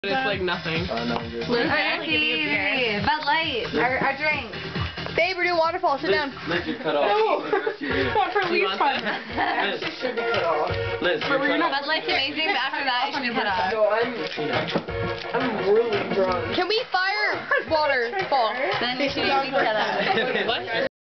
It's like nothing. Easy. Bud Light. Our drink. Babe, we're doing waterfall. Sit down. Liz, you're cut off. No. Not for least fun. Liz, Should be cut off. Liz, you're cut off. Bud Light's amazing, but after that, it should be cut off. No, I'm really drunk. Can we fire waterfall? Then you should be cut off. What?